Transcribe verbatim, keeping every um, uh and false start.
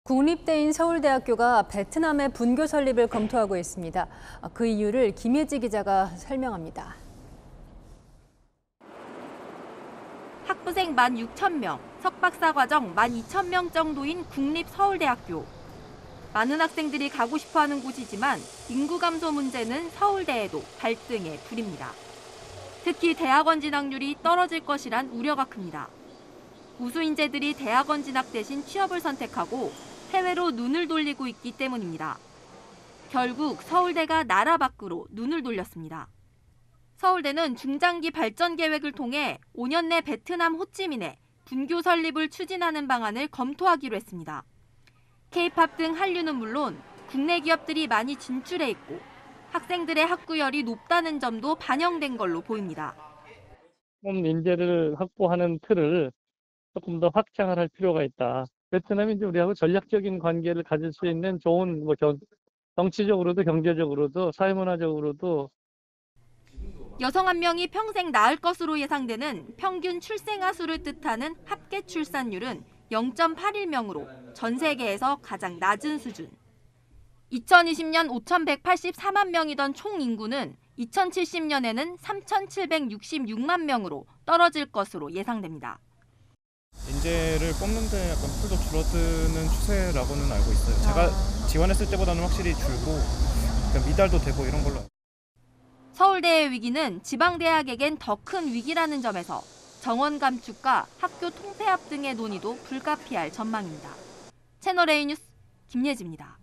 국립대인 서울대학교가 베트남의 분교 설립을 검토하고 있습니다. 그 이유를 김예지 기자가 설명합니다. 학부생 만 육천 명, 석박사 과정 만 이천 명 정도인 국립서울대학교. 많은 학생들이 가고 싶어하는 곳이지만 인구 감소 문제는 서울대에도 발등에 불입니다. 특히 대학원 진학률이 떨어질 것이란 우려가 큽니다. 우수 인재들이 대학원 진학 대신 취업을 선택하고 해외로 눈을 돌리고 있기 때문입니다. 결국 서울대가 나라 밖으로 눈을 돌렸습니다. 서울대는 중장기 발전 계획을 통해 오 년 내 베트남 호찌민에 분교 설립을 추진하는 방안을 검토하기로 했습니다. K-팝 등 한류는 물론 국내 기업들이 많이 진출해 있고 학생들의 학구열이 높다는 점도 반영된 걸로 보입니다. 조금 인재를 확보하는 틀을 조금 더 확장을 할 필요가 있다. 베트남이 이제 우리하고 전략적인 관계를 가질 수 있는 좋은 뭐 경, 정치적으로도 경제적으로도 사회문화적으로도. 여성 한 명이 평생 낳을 것으로 예상되는 평균 출생아 수를 뜻하는 합계 출산율은 영 점 팔일 명으로 전 세계에서 가장 낮은 수준. 이천이십 년 오천백팔십사만 명이던 총 인구는 이천칠십 년에는 삼천칠백육십육만 명으로 떨어질 것으로 예상됩니다. 인재를 뽑는데 약간 풀도 줄어드는 추세라고는 알고 있어요. 제가 지원했을 때보다는 확실히 줄고 미달도 되고 이런 걸로. 서울대의 위기는 지방대학에겐 더 큰 위기라는 점에서 정원 감축과 학교 통폐합 등의 논의도 불가피할 전망입니다. 채널A 뉴스 김예지입니다.